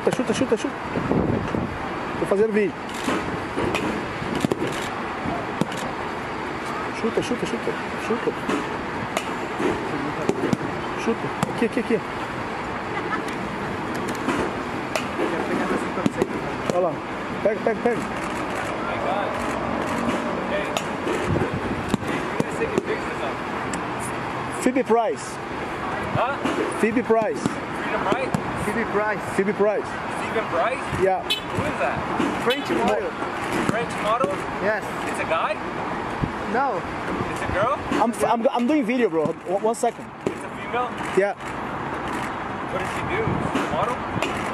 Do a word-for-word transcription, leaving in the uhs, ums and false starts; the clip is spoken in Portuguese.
Chuta, chuta, chuta, chuta. Tô fazendo vídeo. Chuta, chuta, chuta. Chuta. Chuta. Aqui, aqui, aqui. Olha lá. Pega, pega, pega. Phoebe Price. Huh? Phoebe Price. Freedom Price? Phoebe Price. Phoebe Price. Stephen Price? Yeah. Who is that? French model. French model? Yes. It's a guy? No. It's a girl? I'm, I'm, I'm doing video, bro. One, one second. It's a female? Yeah. What does she do? She's a model?